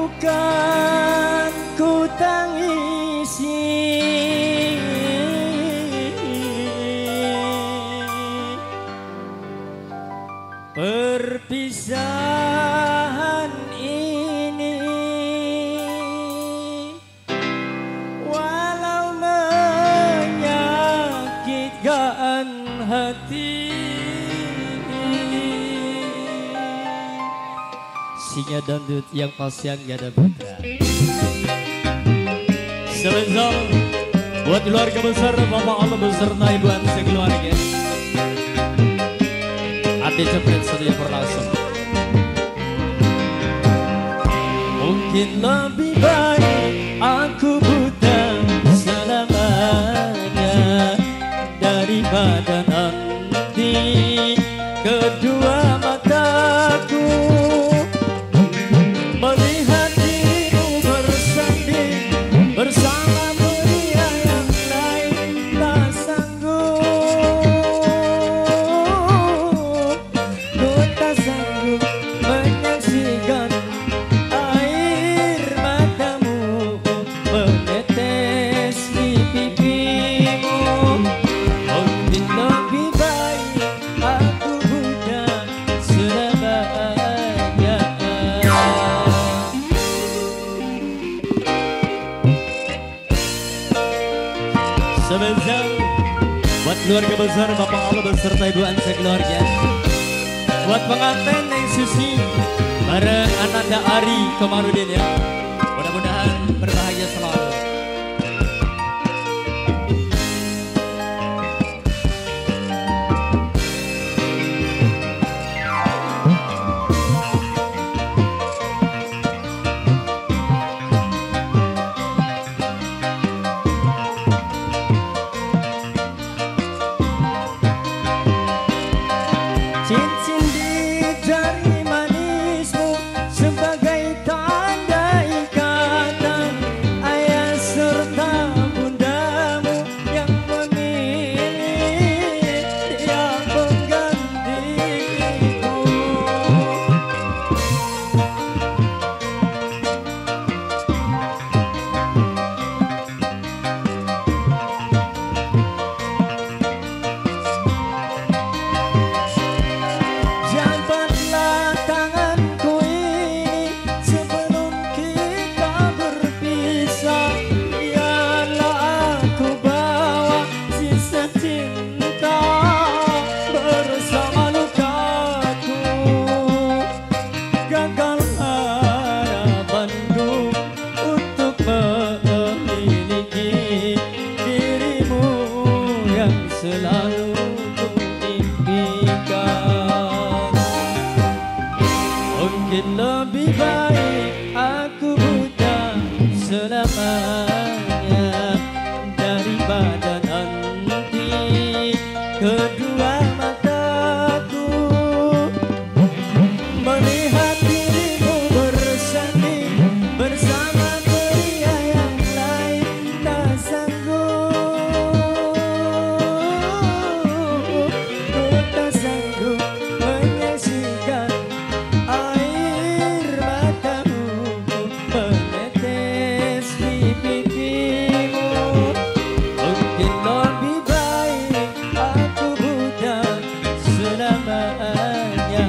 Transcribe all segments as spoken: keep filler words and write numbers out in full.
bukan ku tangisi, perpisahan ini, walau menyakitkan hati. Singa dangdut yang pas yang ada putra. Sebesar buat keluarga besar Bapak Allah beserta Ibu Ansi keluarga. Ade Cepret Setia Perlasan. Mungkin lebih baik aku buta selamanya daripada nanti kedua mataku melihat dirimu bersanding bersama pria yang lain. Tak sanggup, ku tak sanggup menyaksikan air matamu menetes di pipimu. Mungkin lebih baik aku buta selamanya. Sebesar buat keluarga besar Bapak Allah beserta Ibu Ansa keluarga. Buat pengantin Neng Susi bareng Ananda Ari Komarudin ya. Mudah-mudahan berbahagia selalu. Cincin di jari manismu sebagai tanda ikatan ayah serta bundamu yang memilih dia penggantiku. Jabatlah tanganku ini sebelum kita berpisah. Biarlah aku bawa sisa cinta bersama lukaku. Gagal harapanku untuk memiliki dirimu yang selalu kuimpikan. Mungkin lebih baik aku buta selamanya daripada nanti kedua mataku melihat dirimu bersanding bersama pria yang lain. Tak sanggup, ku tak sanggup menyaksikan air matamu menetes di pipimu. Mungkin lebih baik aku buta selamanya.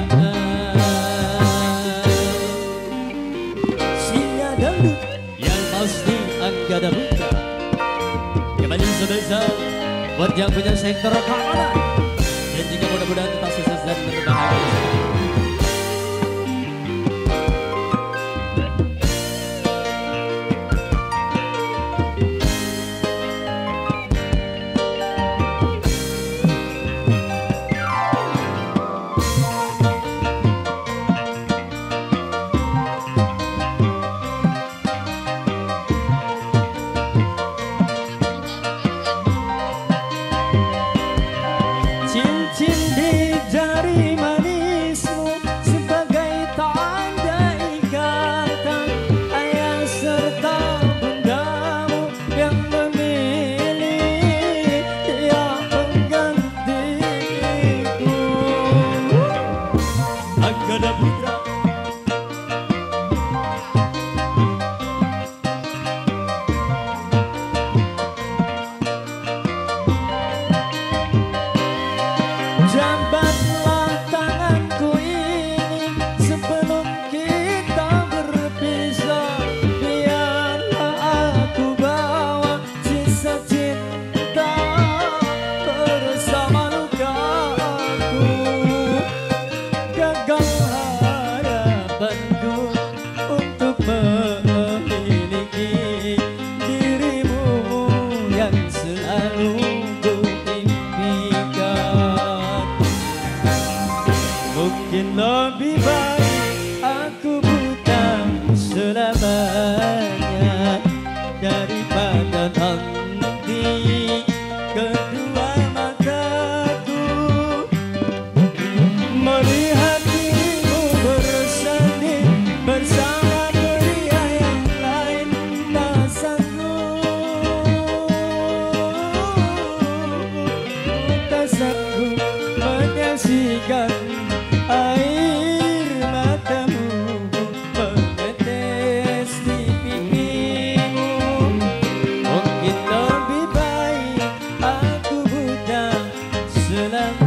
Singa dangdut yang pasti Anggada Putra. Kembali sebesar buat yang punya sektor keamanan dan juga mudah-mudahan tetap sukses dan berbahagia. Cincin di jari manis selamanya daripada nanti kedua mataku melihat dirimu bersanding bersama pria yang lain. Tak sanggup, tak sanggup menyaksikan air matamu menetes di pipimu. Mungkin lebih baik aku buta selama